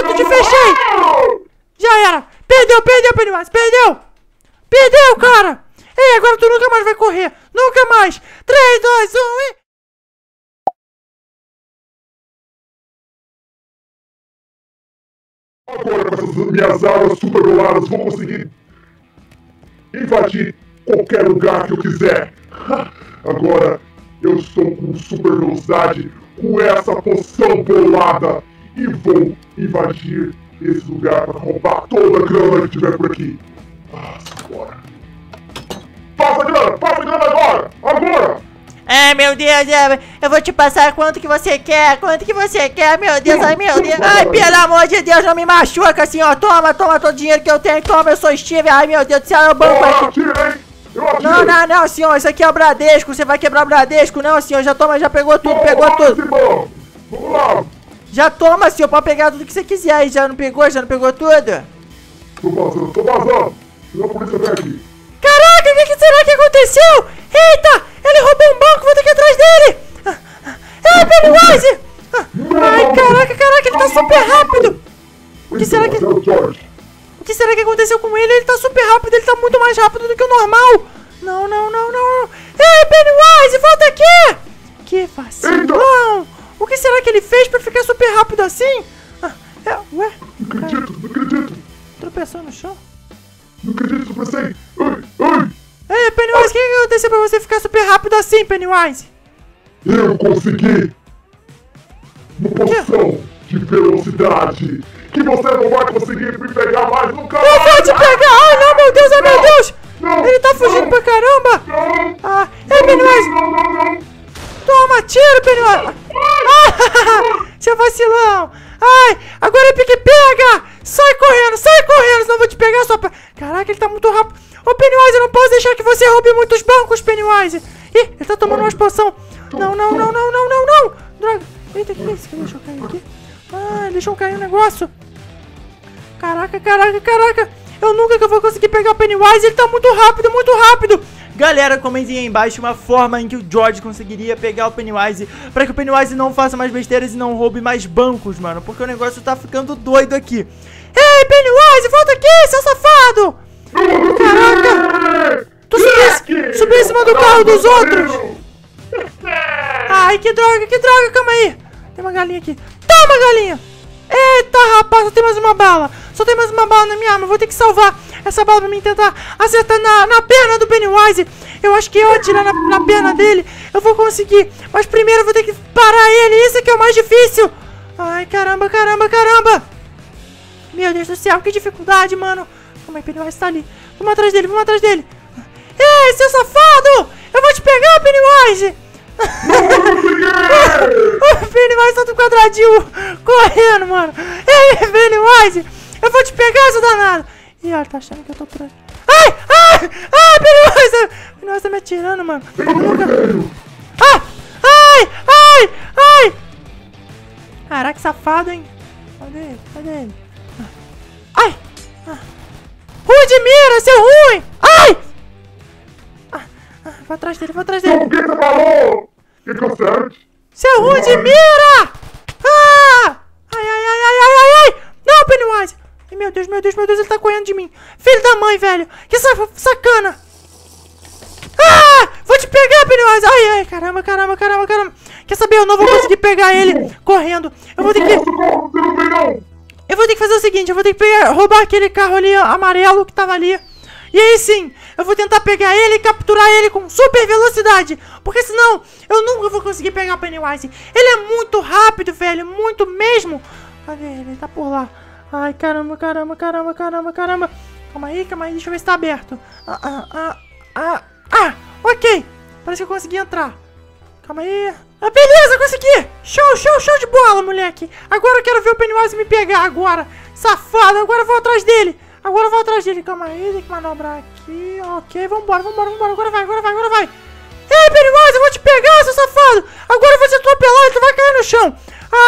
Pronto, te fechei! Já era! Perdeu, Pennywise! Perdeu, cara! Ei, agora tu nunca mais vai correr! Nunca mais! 3, 2, 1 e... Agora com essas minhas armas super douradas vou conseguir invadir qualquer lugar que eu quiser. Agora eu estou com super velocidade com essa poção bolada e vou invadir esse lugar para roubar toda a grana que tiver por aqui. Agora. Passa a grana agora! Agora! Ai, meu Deus, eu vou te passar quanto que você quer, meu Deus, ai, meu Deus. Ai, pelo amor de Deus, não me machuca assim, ó. Toma todo o dinheiro que eu tenho, toma, eu sou Steve. Ai, meu Deus do céu, é o banco aqui. Não, senhor, isso aqui é o Bradesco, você vai quebrar o Bradesco. Não, senhor, já toma, já pegou tudo, Vamos lá. Já toma, senhor, pode pegar tudo que você quiser aí, já não pegou tudo? Tô vazando, senão a polícia vem aqui. Caraca, o que será que aconteceu? Eita, ele roubou um banco, vou ter que ir atrás dele. Ei, Pennywise! Ai, caraca, ele tá super rápido. O que será que aconteceu com ele? Ele tá super rápido, ele tá muito mais rápido do que o normal. Não. Ei, Pennywise, volta aqui. Que vacilão. O que será que ele fez pra ficar super rápido assim? Ué? Não acredito. Tropeçou no chão? Não acredito, tropecei. Ei, Pennywise, o que aconteceu pra você ficar super rápido assim, Pennywise? Eu consegui uma poção de velocidade que você não vai conseguir me pegar mais nunca mais. Eu vou te pegar! Ai, não, meu Deus! Ele tá fugindo pra caramba! Ei, Pennywise! Não. Toma, tiro, Pennywise! Seu vacilão! Ai, agora é pique-pega! Sai correndo, senão eu vou te pegar só pra... Caraca, ele tá muito rápido. Ô, Pennywise, eu não posso deixar que você roube muitos bancos, Pennywise. Ih, ele tá tomando uma expansão. Não. Droga. Eita, que é isso que deixou cair aqui? Ele deixou cair um negócio. Caraca. Eu nunca que eu vou conseguir pegar o Pennywise. Ele tá muito rápido. Galera, comentem aí embaixo uma forma em que o George conseguiria pegar o Pennywise, pra que o Pennywise não faça mais besteiras e não roube mais bancos, mano. Porque o negócio tá ficando doido aqui. Ei, Pennywise, volta aqui, seu safado! Caraca! Tu subiu em cima do carro dos outros! Ai, que droga, calma aí! Tem uma galinha aqui. Toma, galinha! Eita, rapaz, só tem mais uma bala na minha arma. Vou ter que salvar essa bala pra mim tentar acertar na perna do Pennywise. Eu acho que eu atirar na perna dele eu vou conseguir. Mas primeiro eu vou ter que parar ele. Isso aqui é o mais difícil. Ai, caramba. Meu Deus do céu, que dificuldade, mano. Calma aí, Pennywise tá ali. Vamos atrás dele. Ei, seu safado! Eu vou te pegar, Pennywise! O Pennywise tá do quadradinho correndo, mano. Ei, Pennywise! Eu vou te pegar, seu danado! Ih, ela tá achando que eu tô por aqui. Ai, Pennywise! Pennywise tá me atirando, mano. Ai! Caraca, que safado, hein? Cadê ele? Ai! Ruim de mira, seu ruim! Ai! Vou atrás dele. O que você falou? Que conserte? Seu ruim de mira! Ai! Não, Pennywise! Ai, meu Deus, ele tá correndo de mim. Filho da mãe, velho! Que sacana! Vou te pegar, Pennywise! Ai, caramba! Quer saber? Eu não vou conseguir pegar ele correndo. Eu vou ter que fazer o seguinte, eu vou ter que roubar aquele carro ali amarelo que tava ali. E aí sim, eu vou tentar pegar ele e capturar ele com super velocidade. Porque senão, eu nunca vou conseguir pegar o Pennywise. Ele é muito rápido, velho, muito mesmo. Cadê ele? Ele tá por lá. Ai, caramba. Calma aí, deixa eu ver se tá aberto. Ok. Parece que eu consegui entrar. Calma aí. Beleza, consegui! Show de bola, moleque! Agora eu quero ver o Pennywise me pegar agora! Safado! Agora eu vou atrás dele! Calma aí, tem que manobrar aqui. Ok, vambora! Agora vai! Ei, Pennywise, eu vou te pegar, seu safado! Agora eu vou te atropelar e tu vai cair no chão!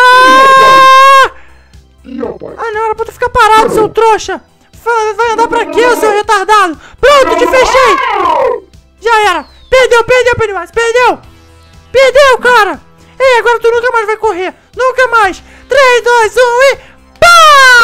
Não, era pra tu ficar parado, seu trouxa! Vai andar pra quê, seu retardado? Pronto, te fechei! Já era! Perdeu, Pennywise! Perdeu, cara! Ei, agora tu nunca mais vai correr! Nunca mais! 3, 2, 1 e... Pá!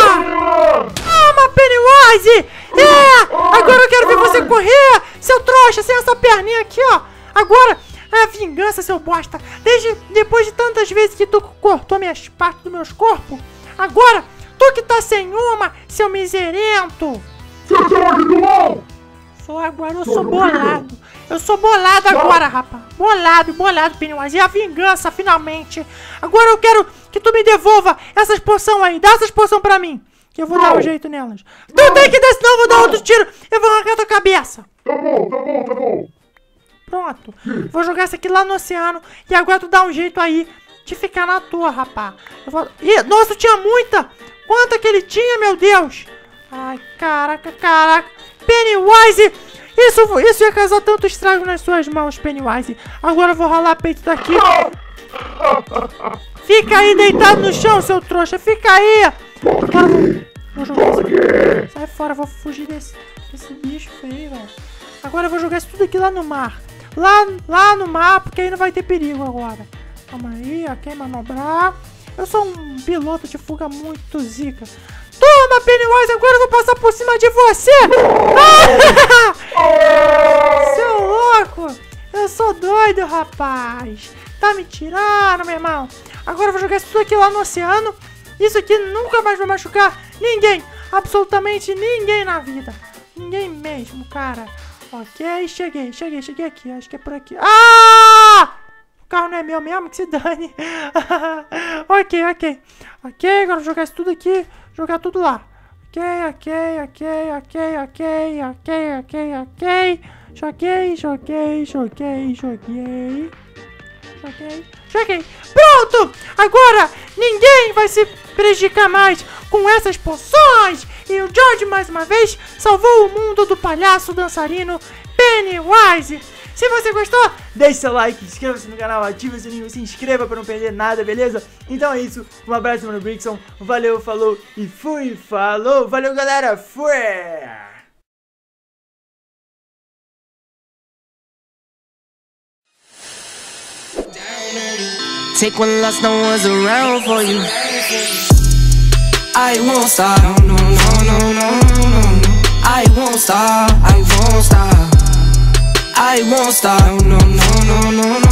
Pennywise! Agora eu quero ver você correr, seu trouxa, sem essa perninha aqui, ó. Agora, a vingança, seu bosta. Depois de tantas vezes que tu cortou minhas partes dos meus corpos, agora, tu que tá sem uma, seu miserento. Seu Jorge do mal! Agora eu sou bolado. Eu sou bolado agora, rapaz. Bolado, Pennywise. E a vingança, finalmente. Agora eu quero que tu me devolva essas poções aí. Dá essas poções pra mim, que eu vou dar um jeito nelas. Tu tem que dar, senão eu vou dar outro tiro. Eu vou arrancar tua cabeça. Tá bom. Pronto. Vou jogar isso aqui lá no oceano. E agora tu dá um jeito aí de ficar na tua, rapaz. Ih, nossa, tinha muita. Quanta que ele tinha, meu Deus. Ai, caraca. Pennywise. Isso ia causar tanto estrago nas suas mãos, Pennywise. Agora eu vou ralar peito daqui. Fica aí deitado no chão, seu trouxa. Fica aí. Agora vou jogar isso aqui. Sai fora, vou fugir desse bicho feio, velho. Agora eu vou jogar isso tudo aqui lá no mar. Lá no mar, porque aí não vai ter perigo agora. Calma aí, ok, manobrar. Eu sou um piloto de fuga muito zica. Toma, Pennywise, agora eu vou passar por cima de você! Seu louco! Eu sou doido, rapaz! Tá me tirando, meu irmão! Agora eu vou jogar isso tudo aqui lá no oceano. Isso aqui nunca mais vai machucar ninguém! Absolutamente ninguém na vida! Ninguém mesmo, cara! Ok, cheguei aqui, acho que é por aqui. O carro não é meu mesmo, que se dane! Ok, agora eu vou jogar isso tudo aqui. Jogar tudo lá. Ok. Joguei. Pronto! Agora ninguém vai se prejudicar mais com essas poções. E o George, mais uma vez, salvou o mundo do palhaço dançarino Pennywise. Se você gostou, deixe seu like, inscreva-se no canal, ative o sininho, se inscreva para não perder nada, beleza? Então é isso, um abraço, mano Brixon, valeu, falou e fui, falou, valeu galera, fui! Take one loss, no one's around for you. I won't stop, no. I won't stop, I won't stop, no.